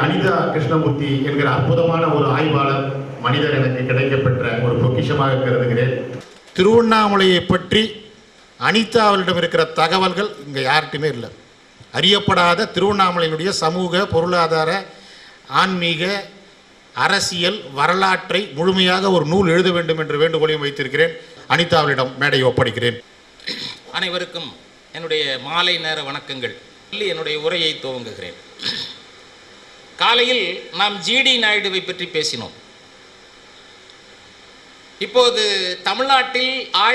அனிதா கிருஷ்ணமூர்த்தி என்கிற அற்புதமான ஒரு ஆய்வாளர் மனிதர் எனக்கு கிடைக்கப்பெற்ற ஒரு பொக்கிஷமாக கருதுகிறேன். திருவண்ணாமலையை பற்றி அனிதாவிடம் இருக்கிற தகவல்கள் இங்கே யார்கிட்டையுமே இல்லை. அறியப்படாத திருவண்ணாமலையினுடைய சமூக, பொருளாதார, ஆன்மீக, அரசியல் வரலாற்றை முழுமையாக ஒரு நூல் எழுத வேண்டும் என்ற வேண்டுகோளையும் வைத்திருக்கிறேன். அனிதாவிடம் மேடையை ஒப்படைக்கிறேன். அனைவருக்கும் என்னுடைய மாலை நேர வணக்கங்கள். என்னுடைய உரையை துவங்குகிறேன். காலையில் நாம் ஜிடி நாயுடுவை பற்றி பேசினோம். இப்போது தமிழ்நாட்டில்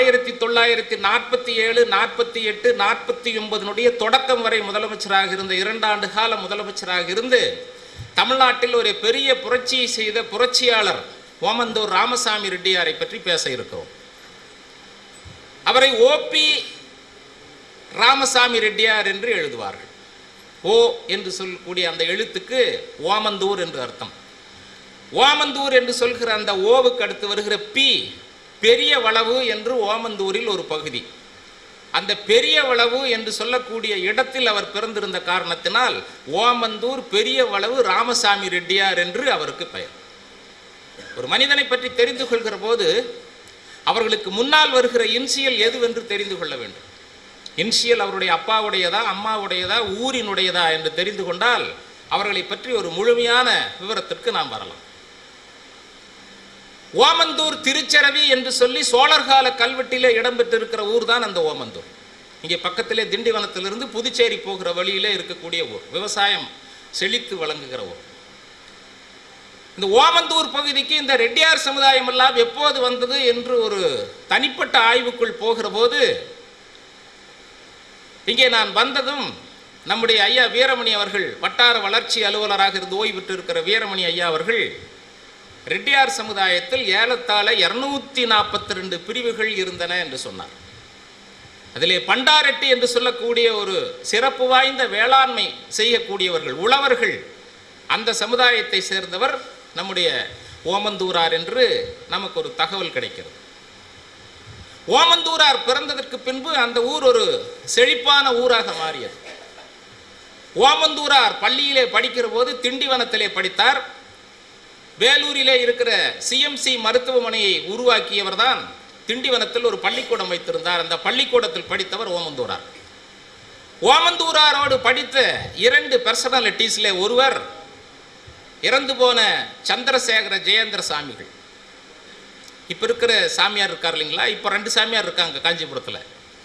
1947, 48, 49 தொடக்கம் வரை முதலமைச்சராக இருந்த 2 ஆண்டு கால முதலமைச்சராக இருந்து தமிழ்நாட்டில் ஒரு பெரிய புரட்சியை செய்த புரட்சியாளர் ஓமந்தூர் ராமசாமி ரெட்டியாரை பற்றி பேச இருக்கிறோம். அவரை ஓபி ராமசாமி ரெட்டியார் என்று எழுதுவார்கள். ஓ என்று சொல்லக்கூடிய அந்த எழுத்துக்கு ஓமந்தூர் என்று அர்த்தம். ஓமந்தூர் என்று சொல்கிற அந்த ஓவுக்கு அடுத்து வருகிற பி பெரிய வளவு என்று ஓமந்தூரில் ஒரு பகுதி. அந்த பெரிய வளவு என்று சொல்லக்கூடிய இடத்தில் அவர் பிறந்திருந்த காரணத்தினால் ஓமந்தூர் பெரிய வளவு ராமசாமி ரெட்டியார் என்று அவருக்கு பெயர். ஒரு மனிதனை பற்றி தெரிந்து கொள்கிற போது அவர்களுக்கு முன்னால் வருகிற இன்சியல் எதுவென்று தெரிந்து கொள்ள வேண்டும். இன்சியல் அவருடைய அப்பாவுடையதா, அம்மாவுடையதா, ஊரினுடையதா என்று தெரிந்து கொண்டால் அவர்களை பற்றி ஒரு முழுமையான விவரத்திற்கு நாம் வரலாம். ஓமந்தூர் திருச்சரவி என்று சொல்லி சோழர்கால கல்வெட்டிலே இடம்பெற்றிருக்கிற ஊர் தான் அந்த ஓமந்தூர். இங்கே பக்கத்திலே திண்டிவனத்திலிருந்து புதுச்சேரி போகிற வழியிலே இருக்கக்கூடிய ஊர், விவசாயம் செழித்து வழங்குகிற ஊர். இந்த ஓமந்தூர் பகுதிக்கு இந்த ரெட்டியார் சமுதாயம் எல்லாம் எப்போது வந்தது என்று ஒரு தனிப்பட்ட ஆய்வுக்குள் போகிற போது இங்கே நான் வந்ததும் நம்முடைய ஐயா வீரமணி அவர்கள், வட்டார வளர்ச்சி அலுவலராக இருந்து ஓய்வு பெற்று இருக்கிற வீரமணி ஐயா அவர்கள், ரெட்டியார் சமுதாயத்தில் ஏலத்தாழ 242 பிரிவுகள் இருந்தன என்று சொன்னார். அதிலே பண்டாரெட்டி என்று சொல்லக்கூடிய ஒரு சிறப்பு வாய்ந்த வேளாண்மை செய்யக்கூடியவர்கள், உழவர்கள், அந்த சமுதாயத்தை சேர்ந்தவர் நம்முடைய ஓமந்தூரார் என்று நமக்கு ஒரு தகவல் கிடைக்கிறது. ஓமந்தூரார் பிறந்ததற்கு பின்பு அந்த ஊர் ஒரு செழிப்பான ஊராக மாறியது. ஓமந்தூரார் பள்ளியிலே படிக்கிற போது திண்டிவனத்திலே படித்தார். வேலூரிலே இருக்கிற சிஎம்சி மருத்துவமனையை உருவாக்கியவர் தான் திண்டிவனத்தில் ஒரு பள்ளிக்கூடம் வைத்திருந்தார். அந்த பள்ளிக்கூடத்தில் படித்தவர் ஓமந்தூரார். ஓமந்தூராரோடு படித்த 2 பர்சனாலிட்டிஸில் ஒருவர் இறந்து போன சந்திரசேகர ஜெயேந்திர சாமிகள். இப்போ இருக்கிற சாமியார் இருக்கார் இல்லைங்களா, இப்போ 2 சாமியார் இருக்காங்க காஞ்சிபுரத்தில்.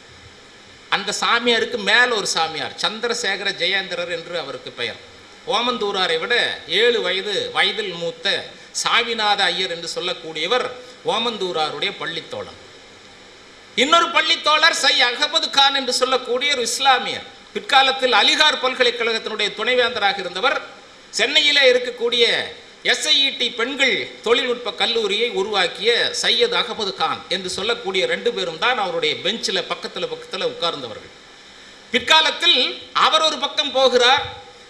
அந்த சாமியாருக்கு மேலே ஒரு சாமியார் சந்திரசேகர ஜெயேந்திரர் என்று அவருக்கு பெயர். ஓமந்தூராரை விட 7 வயதில் மூத்த சாமிநாத ஐயர் என்று சொல்லக்கூடியவர் ஓமந்தூராருடைய பள்ளித்தோழர். இன்னொரு பள்ளித்தோழர் சை அகமது கான் என்று சொல்லக்கூடிய ஒரு இஸ்லாமியர், பிற்காலத்தில் அலிகார் பல்கலைக்கழகத்தினுடைய துணைவேந்தராக இருந்தவர். சென்னையிலே இருக்கக்கூடிய SIET பெண்கள் தொழில்நுட்ப கல்லூரியை உருவாக்கிய சையத் அகமது கான் என்று சொல்லக்கூடிய 2 பேரும் தான் அவருடைய பெஞ்சில் பக்கத்தில் உட்கார்ந்தவர்கள். பிற்காலத்தில் அவர் ஒரு பக்கம் போகிறார்.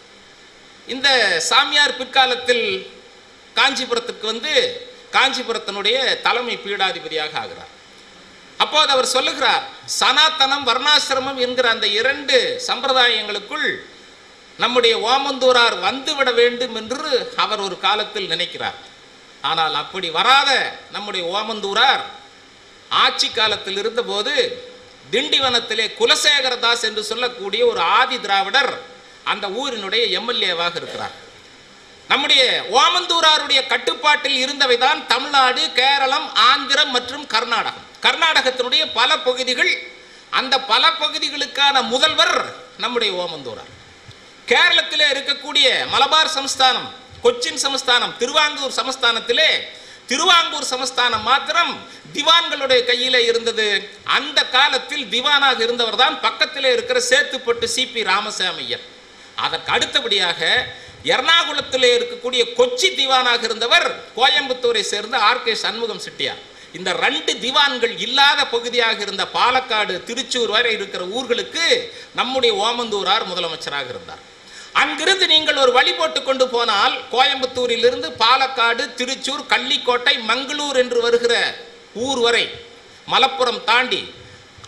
இந்த சாமியார் பிற்காலத்தில் காஞ்சிபுரத்துக்கு வந்து காஞ்சிபுரத்தினுடைய தலைமை பீடாதிபதியாக ஆகிறார். அப்போது அவர் சொல்லுகிறார், சனாத்தனம், வர்ணாசிரமம் என்கிற அந்த 2 சம்பிரதாயங்களுக்குள் நம்முடைய ஓமந்தூரார் வந்துவிட வேண்டும் என்று அவர் ஒரு காலத்தில் நினைக்கிறார். ஆனால் அப்படி வராத நம்முடைய ஓமந்தூரார் ஆட்சி காலத்தில் இருந்தபோது திண்டிவனத்திலே குலசேகரதாஸ் என்று சொல்லக்கூடிய ஒரு ஆதி திராவிடர் அந்த ஊரினுடைய எம்எல்ஏவாக இருக்கிறார். நம்முடைய ஓமந்தூராருடைய கட்டுப்பாட்டில் இருந்தவைதான் தமிழ்நாடு, கேரளம், ஆந்திரம் மற்றும் கர்நாடகம். கர்நாடகத்தினுடைய பல பகுதிகள், அந்த பல பகுதிகளுக்கான முதல்வர் நம்முடைய ஓமந்தூரார். கேரளத்திலே இருக்கக்கூடிய மலபார் சமஸ்தானம், கொச்சின் சமஸ்தானம், திருவாங்கூர் சமஸ்தானத்திலே திருவாங்கூர் சமஸ்தானம் மாத்திரம் திவான்களுடைய கையிலே இருந்தது. அந்த காலத்தில் திவானாக இருந்தவர் தான் பக்கத்திலே இருக்கிற சேத்துப்பட்டு சிபி ராமசாமியர். அதற்கு அடுத்தபடியாக எர்ணாகுளத்திலே இருக்கக்கூடிய கொச்சி திவானாக இருந்தவர் கோயம்புத்தூரை சேர்ந்த RK சண்முகம் செட்டியார். இந்த 2 திவான்கள் இல்லாத பகுதியாக இருந்த பாலக்காடு, திருச்சூர் வரை இருக்கிற ஊர்களுக்கு நம்முடைய ஓமந்தூரார் முதலமைச்சராக இருந்தார். அங்கிருந்து நீங்கள் ஒரு வழி போட்டு கொண்டு போனால் கோயம்புத்தூரிலிருந்து பாலக்காடு, திருச்சூர், கள்ளிக்கோட்டை, மங்களூர் என்று வருகிற ஊர் வரை, மலப்புரம் தாண்டி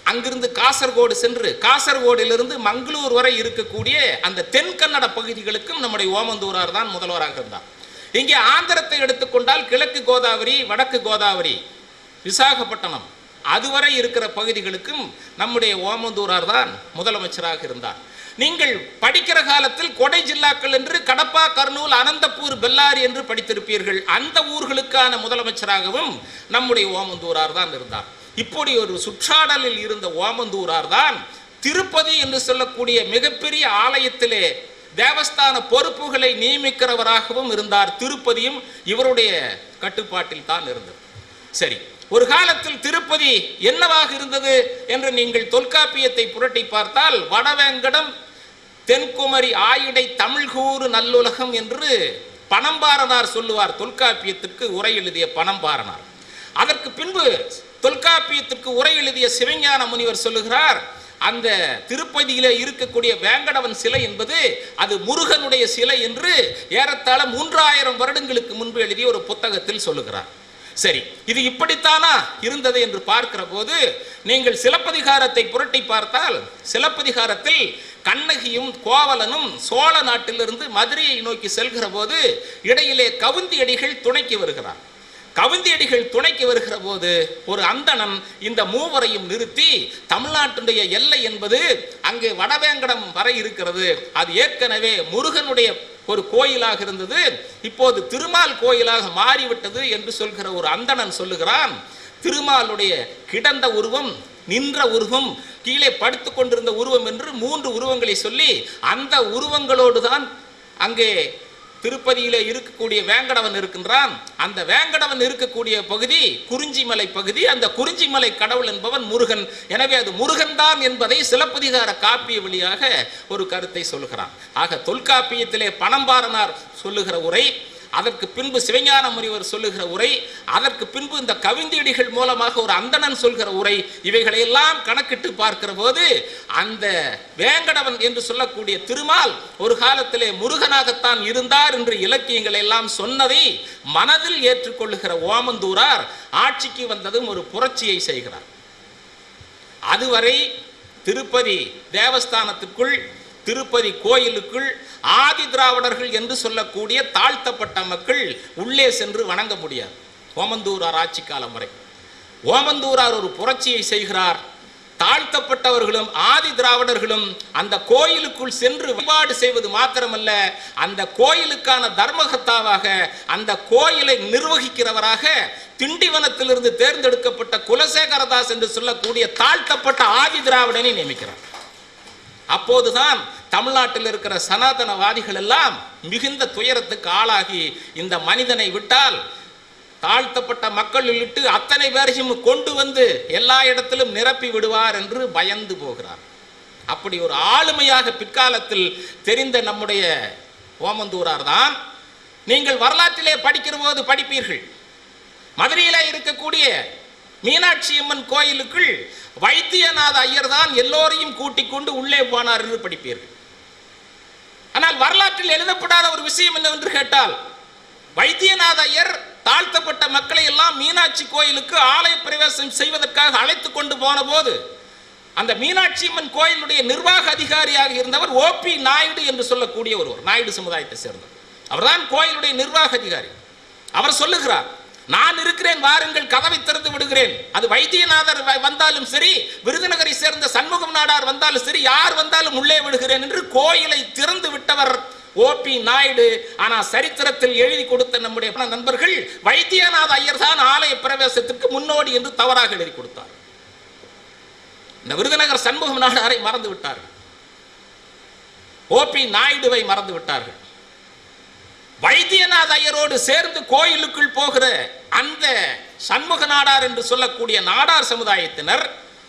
அங்கிருந்து காசர்கோடு சென்று காசர்கோடிலிருந்து மங்களூர் வரை இருக்கக்கூடிய அந்த தென் கன்னட பகுதிகளுக்கும் நம்முடைய ஓமந்தூரார் தான் முதல்வராக இருந்தார். இங்கே ஆந்திரத்தை எடுத்துக்கொண்டால் கிழக்கு கோதாவரி, வடக்கு கோதாவரி, விசாகப்பட்டினம் அதுவரை இருக்கிற பகுதிகளுக்கும் நம்முடைய ஓமந்தூரார் தான் முதலமைச்சராக இருந்தார். நீங்கள் படிக்கிற காலத்தில் கொடை ஜில்லாக்கள் என்று கடப்பா, கர்னூல், அனந்தபூர், பெல்லாரி என்று படித்திருப்பீர்கள். அந்த ஊர்களுக்கான முதலமைச்சராகவும் நம்முடைய ஓமந்தூரார் தான் இருந்தார். இப்படி ஒரு சுற்றாடலில் இருந்த ஓமந்தூரார் தான் திருப்பதி என்று சொல்லக்கூடிய மிகப்பெரிய ஆலயத்திலே தேவஸ்தான பொறுப்புகளை நியமிக்கிறவராகவும் இருந்தார். திருப்பதியும் இவருடைய கட்டுப்பாட்டில் தான் இருந்தது. சரி, ஒரு காலத்தில் திருப்பதி என்னவாக இருந்தது என்று நீங்கள் தொல்காப்பியத்தை புரட்டி பார்த்தால் வடவேங்கடம் தென்குமரி ஆயிடை தமிழ்கூறு நல்லுலகம் என்று பனம்பாரனார் சொல்லுவார். தொல்காப்பியத்திற்கு உரை எழுதிய பனம்பாரனார். அதற்கு பின்பு தொல்காப்பியத்திற்கு உரை எழுதிய சிவஞான முனிவர் சொல்லுகிறார், அந்த திருப்பதியிலே இருக்கக்கூடிய வேங்கடவன் சிலை என்பது அது முருகனுடைய சிலை என்று ஏறத்தாழ 3000 வருடங்களுக்கு முன்பு எழுதிய ஒரு புத்தகத்தில் சொல்லுகிறார். சரி, இது இப்படித்தானா இருந்தது என்று பார்க்கிற போது நீங்கள் சிலப்பதிகாரத்தை புரட்டி பார்த்தால் சிலப்பதிகாரத்தில் கண்ணகியும் கோவலனும் சோழ நாட்டிலிருந்து மதுரையை நோக்கி செல்கிற போது இடையிலே கவுந்தியடிகள் துணைக்கு வருகிறார். கவுந்தியடிகள் துணைக்கு வருகிற போது ஒரு அந்தணன் இந்த மூவரையும் நிறுத்தி, தமிழ்நாட்டினுடைய எல்லை என்பது அங்கே வடவேங்கடம் வரை இருக்கிறது, அது ஏற்கனவே முருகனுடைய ஒரு கோயிலாக இருந்தது, இப்போது திருமால் கோயிலாக மாறிவிட்டது என்று சொல்கிற ஒரு அந்தணன் சொல்லுகிறான். திருமாலுடைய கிடந்த உருவம், நின்ற உருவம், கீழே படுத்து கொண்டிருந்த உருவம் என்று 3 உருவங்களை சொல்லி அந்த உருவங்களோடு தான் அங்கே திருப்பதியிலே இருக்கக்கூடிய வேங்கடவன் இருக்கின்றான். அந்த வேங்கடவன் இருக்கக்கூடிய பகுதி குறிஞ்சிமலை பகுதி. அந்த குறிஞ்சிமலை கடவுள் என்பவன் முருகன். எனவே அது முருகன் தான் என்பதை சிலப்பதிகார காப்பிய வழியாக ஒரு கருத்தை சொல்கிறான். ஆக தொல்காப்பியத்திலே பனம்பாரனார் சொல்லுகிற உரை, அதற்கு பின்பு சிவஞான முனிவர் சொல்லுகிற உரை, அதற்கு பின்பு இந்த கவிந்தியடிகள் மூலமாக ஒரு அந்தணன் சொல்கிற உரை, இவைகளையெல்லாம் கணக்கிட்டு பார்க்கிற போது அந்த வேங்கடவன் என்று சொல்லக்கூடிய திருமால் ஒரு காலத்திலே முருகனாகத்தான் இருந்தார் என்று இலக்கியங்கள் எல்லாம் சொன்னதை மனதில் ஏற்றுக்கொள்ளுகிற ஓமந்தூரார் ஆட்சிக்கு வந்ததும் ஒரு புரட்சியை செய்கிறார். அதுவரை திருப்பதி தேவஸ்தானத்துக்குள், திருப்பதி கோயிலுக்குள் ஆதி திராவிடர்கள் என்று சொல்லக்கூடிய தாழ்த்தப்பட்ட மக்கள் உள்ளே சென்று வணங்க முடியாது. ஓமந்தூரார் ஆட்சி காலம் வரை ஓமந்தூரார் ஒரு புரட்சியை செய்கிறார். தாழ்த்தப்பட்டவர்களும் ஆதி திராவிடர்களும் அந்த கோயிலுக்குள் சென்று வழிபாடு செய்வது மாத்திரமல்ல, அந்த கோயிலுக்கான தர்மகர்த்தாவாக, அந்த கோயிலை நிர்வகிக்கிறவராக திண்டிவனத்திலிருந்து தேர்ந்தெடுக்கப்பட்ட குலசேகரதாஸ் என்று சொல்லக்கூடிய தாழ்த்தப்பட்ட ஆதி திராவிடனை நியமிக்கிறார். அப்போதுதான் தமிழ்நாட்டில் இருக்கிற சனாதனவாதிகள் எல்லாம் மிகுந்த துயரத்துக்கு ஆளாகி, இந்த மனிதனை விட்டால் தாழ்த்தப்பட்ட மக்களில் இட்டு அத்தனை பேரையும் கொண்டு வந்து எல்லா இடத்திலும் நிரப்பி விடுவார் என்று பயந்து போகிறார். அப்படி ஒரு ஆளுமையாக பிற்காலத்தில் தெரிந்த நம்முடைய ஓமந்தூரார் தான். நீங்கள் வரலாற்றிலே படிக்கிற போது படிப்பீர்கள், மதுரையிலே இருக்கக்கூடிய மீனாட்சி அம்மன் கோயிலுக்குள் வைத்தியநாத ஐயர் தான் எல்லோரையும் கூட்டிக் கொண்டு உள்ளே போனார் என்று படிப்பீர்கள். ஆனால் வரலாற்றில் எழுதப்படாத ஒரு விஷயம் என்னவென்று கேட்டால், வைத்தியநாத ஐயர் தாழ்த்தப்பட்ட மக்களை எல்லாம் மீனாட்சி கோயிலுக்கு ஆலய பிரவேசம் செய்வதற்காக அழைத்து கொண்டு போன போது அந்த மீனாட்சி அம்மன் கோயிலுடைய நிர்வாக அதிகாரியாக இருந்தவர் ஓபி நாயுடு என்று சொல்லக்கூடிய ஒருவர், நாயுடு சமுதாயத்தை சேர்ந்தவர். அவர்தான் கோயிலுடைய நிர்வாக அதிகாரி. அவர் சொல்லுகிறார், நான் இருக்கிறேன், வாருங்கள், கதவை திறந்து விடுகிறேன். அது வைத்தியநாதர் வந்தாலும் சரி, விருதுநகரை சேர்ந்த சண்முகம் நாடார் வந்தாலும் சரி, யார் வந்தாலும் உள்ளே விடுகிறேன் என்று கோயிலை திறந்து விட்டவர் ஓபி நாயுடு. ஆனால் சரித்திரத்தில் எழுதி கொடுத்த நம்முடைய நண்பர்கள் வைத்தியநாத ஐயர் தான் ஆலய பிரவேசத்திற்கு முன்னோடி என்று தவறாக எழுதி கொடுத்தார். இந்த விருதுநகர் சண்முகம் நாடாரை மறந்து விட்டார்கள், ஓபி நாயுடுவை மறந்து விட்டார்கள். வைத்தியநாத ஐயரோடு சேர்ந்து கோயிலுக்குள் போகிற அந்த சண்முக நாடார் என்று சொல்லக்கூடிய நாடார் சமுதாயத்தினர்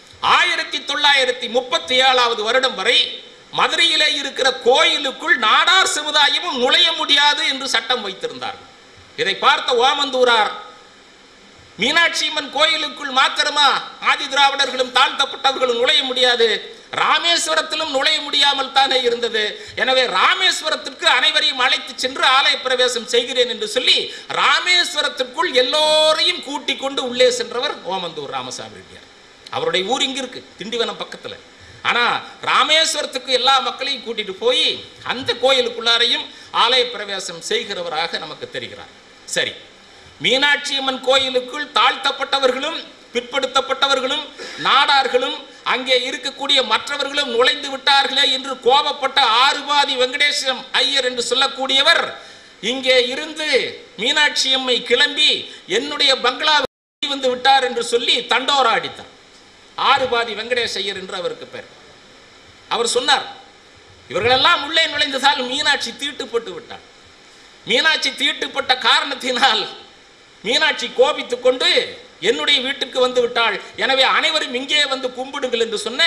1937 வருடம் வரை மதுரையிலே இருக்கிற கோயிலுக்குள் நாடார் சமுதாயமும் நுழைய முடியாது என்று சட்டம் வைத்திருந்தார்கள். இதை பார்த்த ஓமந்தூரார், மீனாட்சி அம்மன் கோயிலுக்குள் மாத்திரமா ஆதி திராவிடர்களும் தாழ்த்தப்பட்டவர்களும் நுழைய முடியாது, ராமேஸ்வரத்திலும் நுழைய முடியாமல் தானே இருந்தது. எனவே ராமேஸ்வரத்திற்கு அனைவரையும் அழைத்து சென்று ஆலய பிரவேசம் செய்கிறேன் என்று சொல்லி ராமேஸ்வரத்திற்குள் எல்லோரையும் கூட்டிக் கொண்டு உள்ளே சென்றவர் ஓமந்தூர் ராமசாமி ரெட்டியார். அவருடைய ஊர் இங்க இருக்கு, திண்டிவனம் பக்கத்துல. ஆனா ராமேஸ்வரத்துக்கு எல்லா மக்களையும் கூட்டிட்டு போய் அந்த கோயிலுக்குள்ளாரையும் ஆலய பிரவேசம் செய்கிறவராக நமக்கு தெரிகிறார். சரி, மீனாட்சி அம்மன் கோயிலுக்குள் தாழ்த்தப்பட்டவர்களும் பிற்படுத்தப்பட்டவர்களும் நாடார்களும் அங்கே இருக்கக்கூடிய மற்றவர்களும் நுழைந்து விட்டார்களே என்று கோபப்பட்ட ஆறுபாதி வெங்கடேசம் ஐயர் என்று சொல்லக்கூடியவர் இங்கே இருந்து மீனாட்சி அம்மை கிளம்பி என்னுடைய பங்களாவுக்கு வந்து விட்டார் என்று சொல்லி தண்டோரா அடித்தார். ஆறுபாதி வெங்கடேச ஐயர் என்று அவருக்கு பேர். அவர் சொன்னார், இவர்களெல்லாம் உள்ளே நுழைந்ததால் மீனாட்சி தீட்டுப்பட்டு விட்டார். மீனாட்சி தீட்டுப்பட்ட காரணத்தினால் மீனாட்சி கோபித்துக் கொண்டு என்னுடைய வீட்டுக்கு வந்து விட்டாள், எனவே அனைவரும் இங்கே வந்து கும்பிடுங்கள் என்று சொன்ன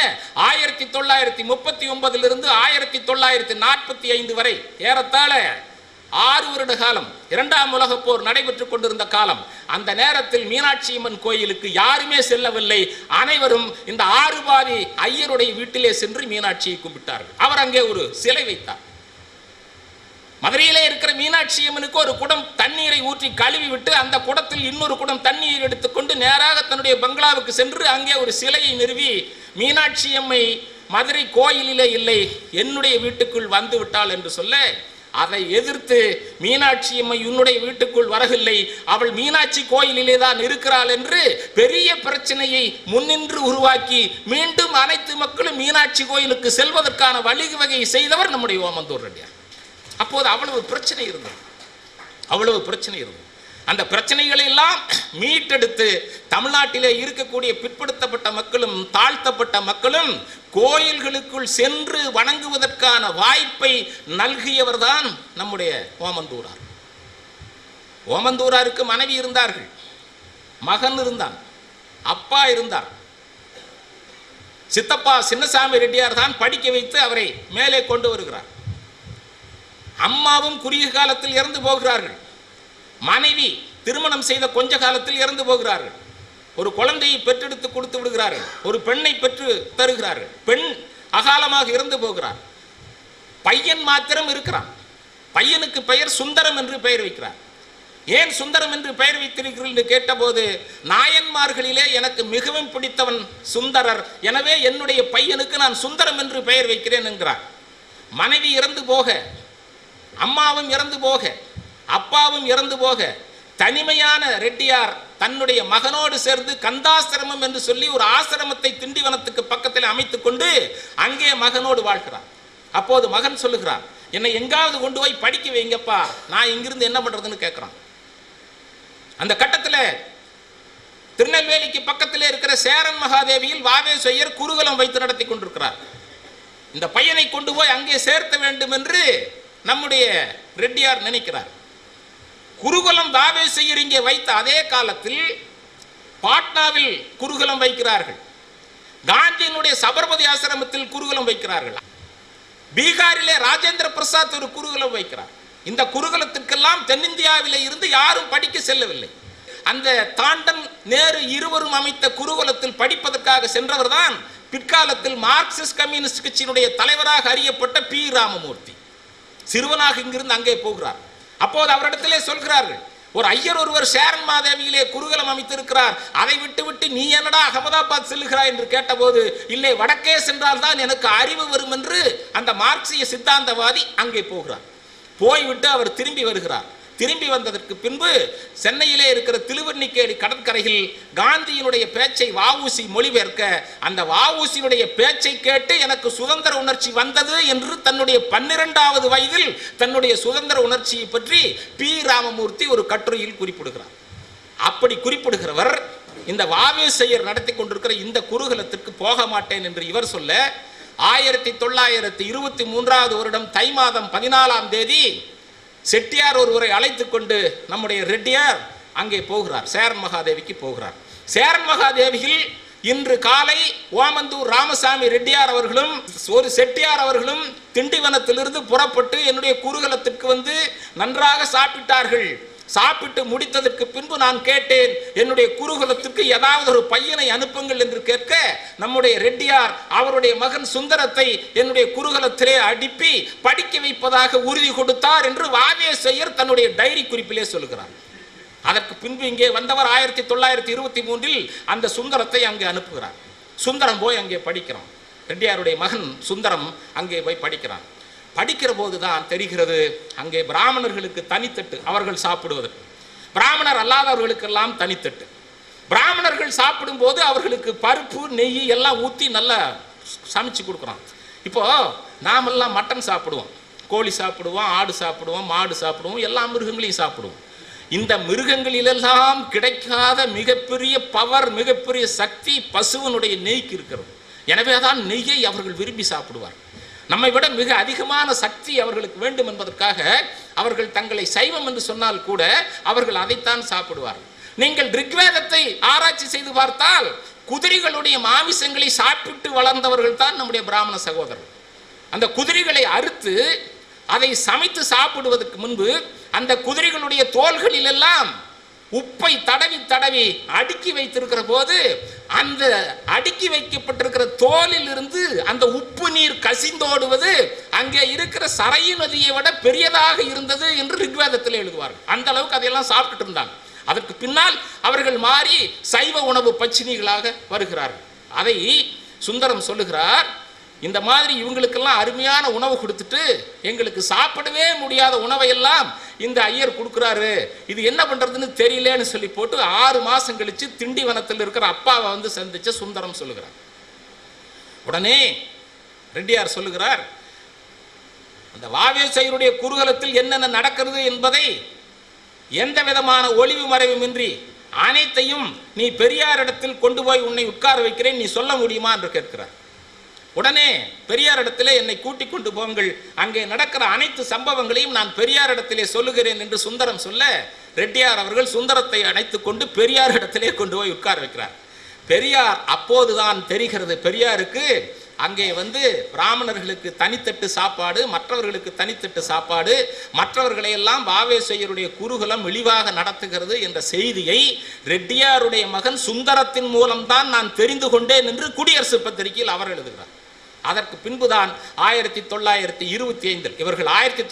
1939 1945 வரை ஏறத்தாழ 6 வருட காலம், 2ஆம் உலகப் போர் நடைபெற்றுக் கொண்டிருந்த காலம். அந்த நேரத்தில் மீனாட்சி அம்மன் கோயிலுக்கு யாருமே செல்லவில்லை. அனைவரும் இந்த ஆறுபாதி ஐயருடைய வீட்டிலே சென்று மீனாட்சியை கும்பிட்டார்கள். அவர் அங்கே ஒரு சிலை வைத்தார். மதுரையிலே இருக்கிற மீனாட்சி அம்மனுக்கு ஒரு குடம் தண்ணீரை ஊற்றி கழுவி விட்டு அந்த குடத்தில் இன்னொரு குடம் தண்ணீர் எடுத்துக்கொண்டு நேராக தன்னுடைய பங்களாவுக்கு சென்று அங்கே ஒரு சிலையை நிறுவி, மீனாட்சி அம்மை மதுரை கோயிலிலே இல்லை, என்னுடைய வீட்டுக்குள் வந்து விட்டாள் என்று சொல்ல, அதை எதிர்த்து மீனாட்சி அம்மை உன்னுடைய வீட்டுக்குள் வரவில்லை, அவள் மீனாட்சி கோயிலிலே தான் இருக்கிறாள் என்று பெரிய பிரச்சனையை முன்னின்று உருவாக்கி மீண்டும் அனைத்து மக்களும் மீனாட்சி கோயிலுக்கு செல்வதற்கான வழிவகை செய்தவர் நம்முடைய ஓமந்தூர் ரெட்டியார். அப்போது அவ்வளவு பிரச்சனை இருந்தது. அந்த பிரச்சனைகளை எல்லாம் மீட்டெடுத்து தமிழ்நாட்டிலே இருக்கக்கூடிய பிற்படுத்தப்பட்ட மக்களும் தாழ்த்தப்பட்ட மக்களும் கோயில்களுக்குள் சென்று வணங்குவதற்கான வாய்ப்பை நல்கியவர் தான் நம்முடைய ஓமந்தூரார். ஓமந்தூராருக்கு மனைவி இருந்தார்கள், மகன் இருந்தான், அப்பா இருந்தார். சித்தப்பா சின்னசாமி ரெட்டியார் தான் படிக்க வைத்து அவரை மேலே கொண்டு வருகிறார். அம்மாவும் குறுகிய காலத்தில் இறந்து போகிறார்கள். மனைவி திருமணம் செய்த கொஞ்ச காலத்தில் இறந்து போகிறார்கள். ஒரு குழந்தையை பெற்றெடுத்து கொடுத்து விடுகிறார்கள். ஒரு பெண்ணை பெற்று தருகிறார்கள். பெண் அகாலமாக இறந்து போகிறார். பையன் மாத்திரம் இருக்கிறான். பையனுக்கு பெயர் சுந்தரம் என்று பெயர் வைக்கிறார். ஏன் சுந்தரம் என்று பெயர் வைத்திருக்கிறீர்கள் என்று கேட்டபோது, நாயன்மார்களிலே எனக்கு மிகவும் பிடித்தவன் சுந்தரர், எனவே என்னுடைய பையனுக்கு நான் சுந்தரம் என்று பெயர் வைக்கிறேன் என்கிறார். மனைவி இறந்து போக, அம்மாவும் இறந்து போக, அப்பாவும் இறந்து போக, தனிமையான ரெட்டியார் தன்னுடைய மகனோடு சேர்ந்து கந்தாசிரமம் என்று சொல்லி ஒரு ஆசிரமத்தை திண்டிவனத்துக்கு பக்கத்தில் அமைத்துக் கொண்டு அங்கே மகனோடு வாழ்கிறார். அப்போது மகன் சொல்லுகிறார், என்னை எங்காவது கொண்டு போய் படிக்க வைங்கப்பா, நான் இங்கிருந்து என்ன பண்றதுன்னு கேட்கிறான். அந்த கட்டத்தில் திருநெல்வேலிக்கு பக்கத்தில் இருக்கிற சேரன் மகாதேவியில் வாவேசு ஐயர் குருகுலம் வைத்து நடத்தி கொண்டிருக்கிறார். இந்த பையனை கொண்டு போய் அங்கே சேர்த்த வேண்டும் என்று நம்முடைய ரெட்டியார் நினைக்கிறார். குருகுலம் வாவேசு ஐயர் இங்கே வைத்த அதே காலத்தில் பாட்னாவில் குருகுலம் வைக்கிறார்கள். காந்தியினுடைய சபர்மதி ஆசிரமத்தில் குருகுலம் வைக்கிறார்கள். பீகாரிலே ராஜேந்திர பிரசாத் ஒரு குருகுலம் வைக்கிறார். இந்த குருகுலத்திற்கெல்லாம் தென்னிந்தியாவிலே இருந்து யாரும் படிக்க செல்லவில்லை. அந்த தாண்டன் நேரு இருவரும் அமைத்த குருகுலத்தில் படிப்பதற்காக சென்றவர் தான் பிற்காலத்தில் மார்க்சிஸ்ட் கம்யூனிஸ்ட் கட்சியினுடைய தலைவராக அறியப்பட்ட பி ராமமூர்த்தி. சிறுவனாக இங்கிருந்து அங்கே போகிறார். அப்போது அவரிடத்திலே சொல்கிறார்கள், ஒரு ஐயர் ஒருவர் சேரன் மாதேவியிலே குருகுலம் அமைத்திருக்கிறார், அதை விட்டு நீ என்னடா அகமதாபாத் செல்லுகிறாய் என்று கேட்டபோது, இல்லை வடக்கே சென்றால் தான் எனக்கு அறிவு வரும் என்று அந்த மார்க்சிய சித்தாந்தவாதி அங்கே போகிறார். போய்விட்டு அவர் திரும்பி வருகிறார். திரும்பி வந்ததற்கு பின்பு சென்னையிலே இருக்கிற திருவண்ணிக்கேணி கடற்கரையில் காந்தியினுடைய பேச்சை வஉசி மொழிபெயர்க்க, அந்த வஉசியினுடைய பேச்சை கேட்டு எனக்கு சுதந்திர உணர்ச்சி வந்தது என்று தன்னுடைய 12வது வயதில் தன்னுடைய சுதந்திர உணர்ச்சியை பற்றி பி ராமமூர்த்தி ஒரு கட்டுரையில் குறிப்பிடுகிறார். அப்படி குறிப்பிடுகிறவர் இந்த வாவேசு ஐயர் நடத்தி கொண்டிருக்கிற இந்த குருகுலத்திற்கு போக மாட்டேன் என்று இவர் சொல்ல, 1923 வருடம் தை மாதம் 14ஆம் தேதி செட்டியார் ஒருவரை அழைத்து கொண்டு நம்முடைய ரெட்டியார் அங்கே போகிறார். சேரன் மகாதேவிக்கு போகிறார். சேரன் மகாதேவியில் இன்று காலை ஓமந்தூர் ராமசாமி ரெட்டியார் அவர்களும் ஒரு செட்டியார் அவர்களும் திண்டிவனத்திலிருந்து புறப்பட்டு என்னுடைய குருகுலத்திற்கு வந்து நன்றாக சாப்பிட்டார்கள். சாப்பிட்டு முடித்ததற்கு பின்பு நான் கேட்டேன், என்னுடைய குருகுலத்துக்கு ஏதாவது ஒரு பையனை அனுப்புங்கள் என்று கேட்க, நம்முடைய ரெட்டியார் அவருடைய மகன் சுந்தரத்தை என்னுடைய குருகுலத்திலே அனுப்பி படிக்க வைப்பதாக உறுதி கொடுத்தார் என்று வாவேசு ஐயர் தன்னுடைய டைரி குறிப்பிலே சொல்கிறார். அதற்கு பின்பு இங்கே வந்தவர் 1923 அந்த சுந்தரத்தை அங்கு அனுப்புகிறார். சுந்தரம் போய் அங்கே படிக்கிறான். ரெட்டியாருடைய மகன் சுந்தரம் அங்கே போய் படிக்கிறான். படிக்கிற போது தான் தெரிகிறது அங்கே பிராமணர்களுக்கு தனித்தட்டு அவர்கள் சாப்பிடுவதற்கு, பிராமணர் அல்லாதவர்களுக்கெல்லாம் தனித்தட்டு. பிராமணர்கள் சாப்பிடும்போது அவர்களுக்கு பருப்பு நெய் எல்லாம் ஊற்றி நல்லா சமைச்சு கொடுக்குறான். இப்போ நாமெல்லாம் மட்டன் சாப்பிடுவோம், கோழி சாப்பிடுவோம், ஆடு சாப்பிடுவோம், மாடு சாப்பிடுவோம், எல்லா மிருகங்களையும் சாப்பிடுவோம். இந்த மிருகங்களிலெல்லாம் கிடைக்காத மிகப்பெரிய பவர், மிகப்பெரிய சக்தி பசுவனுடைய நெய்க்கு இருக்கிறது. எனவே தான் நெய்யை அவர்கள் விரும்பி சாப்பிடுவார். நம்மை விட மிக அதிகமான சக்தி அவர்களுக்கு வேண்டும் என்பதற்காக அவர்கள் தங்களை சைவம் என்று சொன்னால் கூட அவர்கள் அதைத்தான் சாப்பிடுவார்கள். நீங்கள் ரிக்வேதத்தை ஆராய்ச்சி செய்து பார்த்தால் குதிரைகளுடைய மாமிசங்களை சாப்பிட்டு வளர்ந்தவர்கள் தான் நம்முடைய பிராமண சகோதரர்கள். அந்த குதிரைகளை அறுத்து அதை சமைத்து சாப்பிடுவதற்கு முன்பு அந்த குதிரைகளுடைய தோள்களில் எல்லாம் உப்பை தடவி தடவி அடுக்கி வைத்திருக்கிற போது அந்த அடுக்கி வைக்கப்பட்டிருக்கிற தோலில் இருந்து அந்த உப்பு நீர் கசிந்தோடுவது அங்கே இருக்கிற சரையு நதியை விட பெரியதாக இருந்தது என்று ரிக்வேதத்தில் எழுதுவார்கள். அந்த அளவுக்கு அதையெல்லாம் சாப்பிட்டுட்டு இருந்தாங்க. அதற்கு பின்னால் அவர்கள் மாறி சைவ உணவு பச்சினிகளாக வருகிறார்கள். அதை சுந்தரம் சொல்லுகிறார், இந்த மாதிரி இவங்களுக்கெல்லாம் அருமையான உணவு கொடுத்துட்டு எங்களுக்கு சாப்பிடவே முடியாத உணவையெல்லாம் இந்த ஐயர் கொடுக்குறாரு, இது என்ன பண்ணுறதுன்னு தெரியலேன்னு சொல்லி போட்டு 6 மாதம் கழித்து திண்டிவனத்தில் இருக்கிற அப்பாவை வந்து சந்திச்ச சுந்தரம் சொல்லுகிறார். உடனே ரெட்டியார் சொல்லுகிறார், அந்த வாவேசையருடைய குருகுலத்தில் என்னென்ன நடக்கிறது என்பதை எந்த விதமான ஒளிவு மறைவுமின்றி அனைத்தையும் நீ பெரியாரிடத்தில் கொண்டு போய் உன்னை உட்கார வைக்கிறேன், நீ சொல்ல முடியுமா என்று கேட்கிறார். உடனே பெரியாரிடத்திலே என்னை கூட்டிக் கொண்டு போங்கள், அங்கே நடக்கிற அனைத்து சம்பவங்களையும் நான் பெரியாரிடத்திலே சொல்லுகிறேன் என்று சுந்தரம் சொல்ல, ரெட்டியார் அவர்கள் சுந்தரத்தை அணைத்துக் கொண்டு பெரியாரிடத்திலே கொண்டு போய் உட்கார வைக்கிறார். பெரியார் அப்போதுதான் தெரிகிறது பெரியாருக்கு அங்கே வந்து பிராமணர்களுக்கு தனித்தட்டு சாப்பாடு, மற்றவர்களுக்கு தனித்தட்டு சாப்பாடு, மற்றவர்களையெல்லாம் வாவேசையருடைய குருகுலம் இழிவாக நடத்துகிறது என்ற செய்தியை ரெட்டியாருடைய மகன் சுந்தரத்தின் மூலம்தான் நான் தெரிந்து கொண்டேன் என்று குடியரசு பத்திரிகையில் அவர் எழுதுகிறார். அதற்கு பின்புதான் 1925 இவர்கள்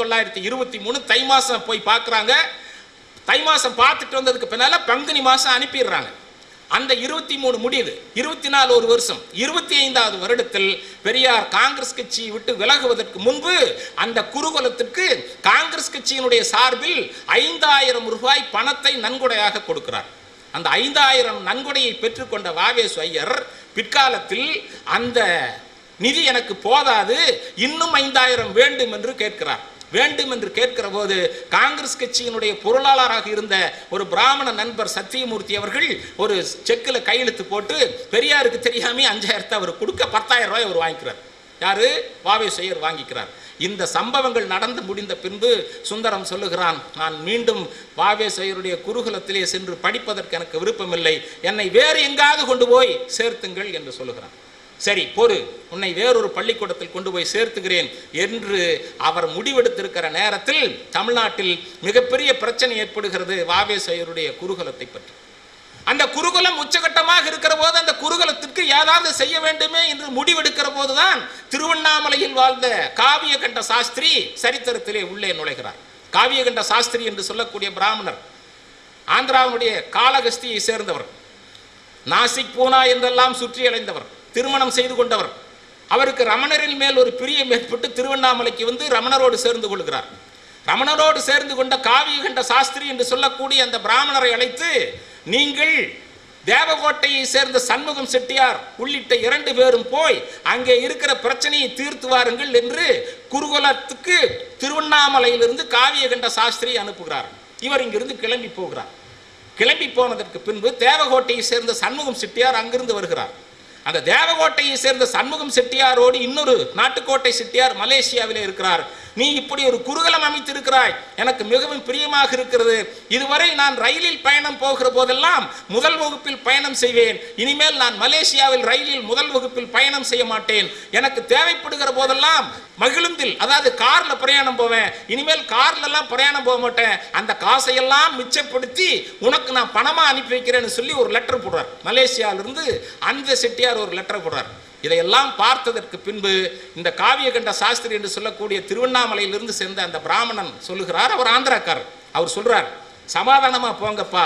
1923 தை மாதம் போய் பார்க்குறாங்க. தை மாதம் பார்த்துட்டு வந்ததுக்கு பின்னால் பங்குனி மாதம் அனுப்பிடுறாங்க. அந்த 23 முடியுது, 24 ஒரு வருஷம், 25வது வருடத்தில் பெரியார் காங்கிரஸ் கட்சியை விட்டு விலகுவதற்கு முன்பு அந்த குருகுலத்திற்கு காங்கிரஸ் கட்சியினுடைய சார்பில் 5000 ரூபாய் பணத்தை நன்கொடையாக கொடுக்கிறார். அந்த 5000 நன்கொடையை பெற்றுக்கொண்ட வாவேசு ஐயர் பிற்காலத்தில் அந்த நிதி எனக்கு போதாது, இன்னும் 5000 வேண்டும் என்று கேட்கிறார். வேண்டும் என்று கேட்கிற போது காங்கிரஸ் கட்சியினுடைய பொருளாளராக இருந்த ஒரு பிராமண நண்பர் சத்தியமூர்த்தி அவர்கள் ஒரு செக்கில் கையெழுத்து போட்டு பெரியாருக்கு தெரியாமே 5000 அவர் கொடுக்க 10,000 ரூபாய் அவர் வாங்கிக்கிறார். யாரு? வாவேசையர் வாங்கிக்கிறார். இந்த சம்பவங்கள் நடந்து முடிந்த பின்பு சுந்தரம் சொல்லுகிறான், நான் மீண்டும் வாவேசையருடைய குருகுலத்திலே சென்று படிப்பதற்கு எனக்கு விருப்பமில்லை, என்னை வேறு எங்காவது கொண்டு போய் சேர்த்துங்கள் என்று சொல்லுகிறான். சரி பொறு, உன்னை வேறொரு பள்ளிக்கூடத்தில் கொண்டு போய் சேர்த்துகிறேன் என்று அவர் முடிவெடுத்திருக்கிற நேரத்தில் தமிழ்நாட்டில் மிகப்பெரிய பிரச்சனை ஏற்படுகிறது வாவேசையருடைய குருகுலத்தை பற்றி. அந்த குருகுலம் உச்சகட்டமாக இருக்கிற போது அந்த குருகுலத்திற்கு ஏதாவது செய்ய வேண்டுமே என்று முடிவெடுக்கிற போதுதான் திருவண்ணாமலையில் வாழ்ந்த காவியகண்ட சாஸ்திரி சரித்திரத்திலே உள்ளே நுழைகிறார். காவியகண்ட சாஸ்திரி என்று சொல்லக்கூடிய பிராமணர் ஆந்திராவுடைய காளகஸ்தியை சேர்ந்தவர், நாசிக் பூனா என்றெல்லாம் சுற்றி அலைந்தவர், திருமணம் செய்து கொண்டவர். அவருக்கு ரமணரின் மேல் ஒரு பிரியம் ஏற்பட்டு திருவண்ணாமலைக்கு வந்து ரமணரோடு சேர்ந்து கொள்கிறார். ரமணரோடு சேர்ந்து கொண்ட காவியகண்ட சாஸ்திரி என்று சொல்லக்கூடிய அந்த பிராமணரை அழைத்து, நீங்கள் தேவகோட்டையை சேர்ந்த சண்முகம் செட்டியார் உள்ளிட்ட 2 பேரும் போய் அங்கே இருக்கிற பிரச்சனையை தீர்த்து வாருங்கள் என்று குருகுலத்துக்கு திருவண்ணாமலையிலிருந்து காவியகண்ட சாஸ்திரி அனுப்புகிறார். இவர் இங்கிருந்து கிளம்பி போகிறார். கிளம்பி போனதற்கு பின்பு தேவகோட்டையை சேர்ந்த சண்முகம் செட்டியார் அங்கிருந்து வருகிறார். அந்த தேவகோட்டையை சேர்ந்த சண்முகம் செட்டியாரோடு இன்னொரு நாட்டுக்கோட்டை செட்டியார் மலேசியாவிலே இருக்கிறார். நீ இப்படி ஒரு குருகுலம் அமைத்திருக்கிறாய், எனக்கு மிகவும் பிரியமாக இருக்கிறது. இதுவரை நான் ரயிலில் பயணம் போகிற போதெல்லாம் முதல் வகுப்பில் பயணம் செய்வேன், இனிமேல் நான் மலேசியாவில் ரயிலில் முதல் வகுப்பில் பயணம் செய்ய மாட்டேன். எனக்கு தேவைப்படுகிற போதெல்லாம் மகிழுந்தில், அதாவது கார்ல பிரயாணம் போவேன், இனிமேல் கார்ல எல்லாம் பிரயாணம் போக மாட்டேன். அந்த காசையெல்லாம் மிச்சப்படுத்தி உனக்கு நான் பணமா அனுப்பி வைக்கிறேன்னு சொல்லி ஒரு லெட்டர் போடுறார். மலேசியாவிலிருந்து அந்த செட்டியார் ஒரு லெட்டர் போடுறார். இதையெல்லாம் பார்த்ததற்கு பின்பு இந்த காவியகண்ட சாஸ்திரி என்று சொல்லக்கூடிய திருவண்ணாமலையிலிருந்து சேர்ந்த அந்த பிராமணன் சொல்லுகிறார், அவர் ஆந்திராக்காரர். அவர் சொல்றார், சமாதானமா போங்கப்பா,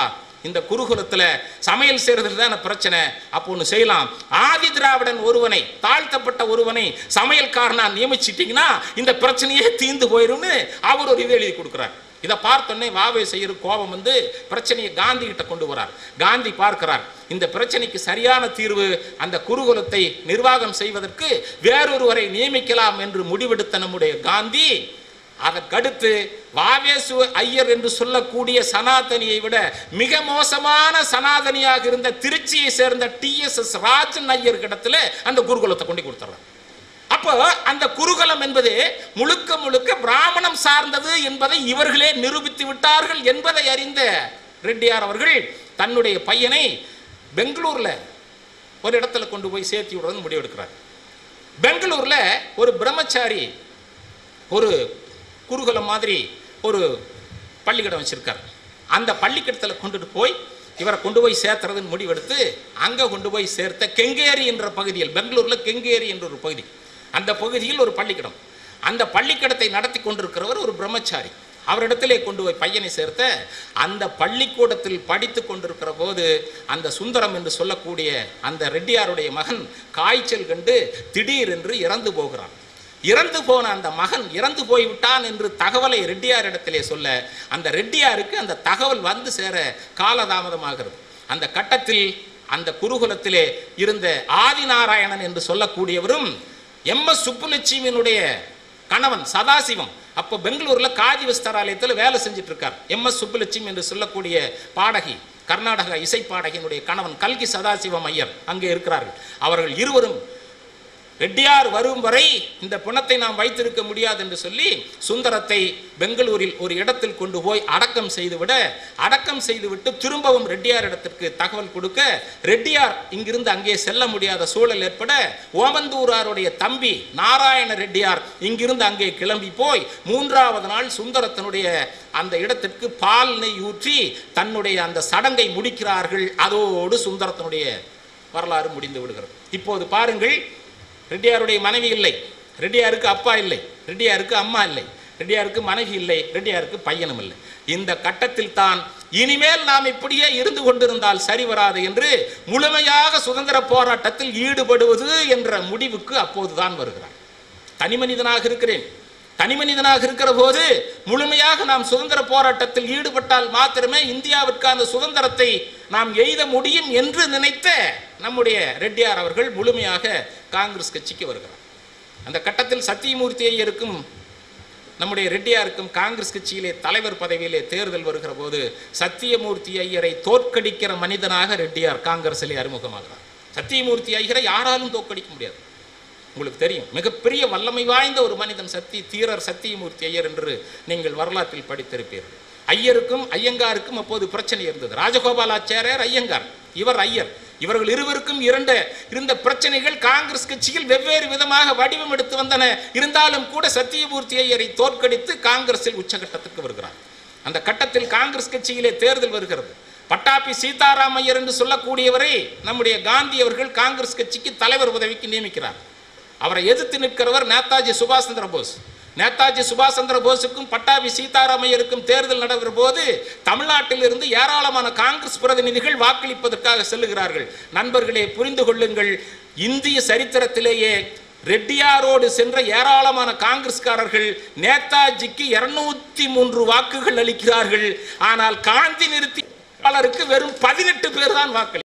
இந்த குருகுலத்துல சமையல் செய்யறதுல தான் பிரச்சனை. அப்போ ஒன்று செய்யலாம், ஆதி திராவிடன் ஒருவனை, தாழ்த்தப்பட்ட ஒருவனை சமையல்காரனா நியமிச்சிட்டீங்கன்னா இந்த பிரச்சனையே தீர்ந்து போயிரும்னு அவர் ஒரு இதை எழுதி கொடுக்குறார். இதை பார்த்தோன்னே வாவே செய்கிற கோபம் வந்து பிரச்சனையை காந்தி கிட்ட கொண்டு வரார். காந்தி பார்க்கிறார், இந்த பிரச்சனைக்கு சரியான தீர்வு அந்த குருகுலத்தை நிர்வாகம் செய்வதற்கு வேறொருவரை நியமிக்கலாம் என்று முடிவெடுத்த நம்முடைய காந்தி அதற்கடுத்து வாவேசு ஐயர் என்று சொல்லக்கூடிய சனாதனியை விட மிக மோசமான சனாதனியாக இருந்த திருச்சியை சேர்ந்த TSS ராஜன் ஐயர் இடத்துல அந்த குருகுலத்தை கொண்டு கொடுத்துறார். அப்போ அந்த குருகுலம் என்பது முழுக்க முழுக்க பிராமணம் சார்ந்தது என்பதை இவர்களே நிரூபித்து விட்டார்கள் என்பதை அறிந்த ரெட்டியார் அவர்கள் தன்னுடைய பையனை பெங்களூர்ல ஒரு இடத்துல கொண்டு போய் சேர்த்து விடுறது முடிவெடுக்கிறார். பெங்களூர்ல ஒரு பிரம்மச்சாரி ஒரு குருகுலம் மாதிரி ஒரு பள்ளிக்கூடம் வச்சிருக்கார். அந்த பள்ளிக்கூடத்தில் கொண்டுட்டு போய் இவரை கொண்டு போய் சேர்த்துறதுன்னு முடிவெடுத்து அங்கே கொண்டு போய் சேர்த்த கெங்கேரி என்ற பகுதியில், பெங்களூரில் கெங்கேரி என்ற ஒரு பகுதி, அந்த பகுதியில் ஒரு பள்ளிக்கூடம். அந்த பள்ளிக்கூடத்தை நடத்தி கொண்டிருக்கிறவர் ஒரு பிரம்மச்சாரி. அவரிடத்திலே கொண்டு போய் பையனை சேர்த்த அந்த பள்ளிக்கூடத்தில் படித்து கொண்டிருக்கிற போது அந்த சுந்தரம் என்று சொல்லக்கூடிய அந்த ரெட்டியாருடைய மகன் காய்ச்சல் கண்டு திடீரென்று இறந்து போகிறான். இறந்து போன அந்த மகன் இறந்து போய்விட்டான் என்று தகவலை ரெட்டியாரிடத்திலே சொல்ல அந்த ரெட்டியாருக்கு அந்த தகவல் வந்து சேர காலதாமதமாகிறது. அந்த கட்டத்தில் அந்த குருகுலத்திலே இருந்த ஆதிநாராயணன் என்று சொல்லக்கூடியவரும் MS சுப்புலட்சுமியினுடைய கணவன் சதாசிவம் அப்போ பெங்களூரில் காதி விஸ்தாராலயத்தில் வேலை செஞ்சுட்டு இருக்கார். MS சுப்புலட்சுமி என்று சொல்லக்கூடிய பாடகி, கர்நாடக இசை பாடகியினுடைய கணவன் கல்கி சதாசிவம் ஐயர் அங்கே இருக்கிறார்கள். அவர்கள் இருவரும் ரெட்டியார் வரும் வரை இந்த பிணத்தை நாம் வைத்திருக்க முடியாது என்று சொல்லி சுந்தரத்தை பெங்களூரில் ஒரு இடத்தில் கொண்டு போய் அடக்கம் செய்துவிட்டு திரும்பவும் ரெட்டியார் இடத்திற்கு தகவல் கொடுக்க ரெட்டியார் இங்கிருந்து அங்கே செல்ல முடியாத சூழல் ஏற்பட ஓமந்தூராருடைய தம்பி நாராயண ரெட்டியார் இங்கிருந்து அங்கே கிளம்பி போய் 3வது நாள் சுந்தரத்தினுடைய அந்த இடத்திற்கு பால் நெய் ஊற்றி தன்னுடைய அந்த சடங்கை முடிக்கிறார்கள். அதோடு சுந்தரத்தினுடைய வரலாறு முடிந்து விடுகிறது. இப்போது பாருங்கள், ரெட்டியாருடைய மனைவி இல்லை, ரெட்டியாருக்கு அப்பா இல்லை, ரெட்டியாருக்கு அம்மா இல்லை, ரெட்டியாருக்கு மனைவி இல்லை, ரெட்டியாருக்கு பையனும் இல்லை. இந்த கட்டத்தில் தான் இனிமேல் நாம் இப்படியே இருந்து கொண்டிருந்தால் சரி வராது என்று முழுமையாக சுதந்திர போராட்டத்தில் ஈடுபடுவது என்ற முடிவுக்கு அப்போதுதான் வருகிறார். தனிமனிதனாக இருக்கிற போது முழுமையாக நாம் சுதந்திர போராட்டத்தில் ஈடுபட்டால் மாத்திரமே இந்தியாவிற்கான சுதந்திரத்தை நாம் எய்த முடியும் என்று நினைத்த நம்முடைய ரெட்டியார் அவர்கள் முழுமையாக காங்கிரஸ் கட்சிக்கு வருகிறார். அந்த கட்டத்தில் சத்தியமூர்த்தி ஐயருக்கும் நம்முடைய ரெட்டியாருக்கும் காங்கிரஸ் கட்சியிலே தலைவர் பதவியிலே தேர்தல் வருகிற போது சத்தியமூர்த்தி ஐயரை தோற்கடிக்கிற மனிதனாக ரெட்டியார் காங்கிரஸிலே அறிமுகமாகிறார். சத்தியமூர்த்தி ஐயரை யாராலும் தோற்கடிக்க முடியாது. உங்களுக்கு தெரியும், மிகப்பெரிய வல்லமை வாய்ந்த ஒரு மனிதன் தீரர் சத்தியமூர்த்தி ஐயர் என்று நீங்கள் வரலாற்றில் படித்திருப்பீர்கள். ஐயருக்கும் ஐயங்காருக்கும் அப்போது பிரச்சனை இருந்தது. ராஜகோபாலாச்சாரியார் ஐயங்கார், இவர் ஐயர். இவர்கள் இருவருக்கும் இருந்த பிரச்சனைகள் காங்கிரஸ் கட்சியில் வெவ்வேறு விதமாக வடிவம் எடுத்து வந்தன. இருந்தாலும் கூட சத்தியமூர்த்தி ஐயரை தோற்கடித்து காங்கிரஸில் உச்சகட்டத்திற்கு வருகிறார். அந்த கட்டத்தில் காங்கிரஸ் கட்சியிலே தேர்தல் வருகிறது. பட்டாபி சீதாராமையர் என்று சொல்லக்கூடியவரை நம்முடைய காந்தி அவர்கள் காங்கிரஸ் கட்சிக்கு தலைவர் பதவிக்கு நியமிக்கிறார். அவரை எதிர்த்து நிற்கிறவர் நேதாஜி சுபாஷ் சந்திர போஸ். நேதாஜி சுபாஷ் சந்திர போஸுக்கும் பட்டாபி சீதாராமையருக்கும் தேர்தல் நடைபெற போது தமிழ்நாட்டில் இருந்து ஏராளமான காங்கிரஸ் பிரதிநிதிகள் வாக்களிப்பதற்காக செல்லுகிறார்கள். நண்பர்களே, புரிந்து கொள்ளுங்கள், இந்திய சரித்திரத்திலேயே ரெட்டியாரோடு சென்ற ஏராளமான காங்கிரஸ்காரர்கள் நேதாஜிக்கு 203 வாக்குகள் அளிக்கிறார்கள். ஆனால் காந்தி நிறுத்தி வெறும் 18 பேர் தான் வாக்களி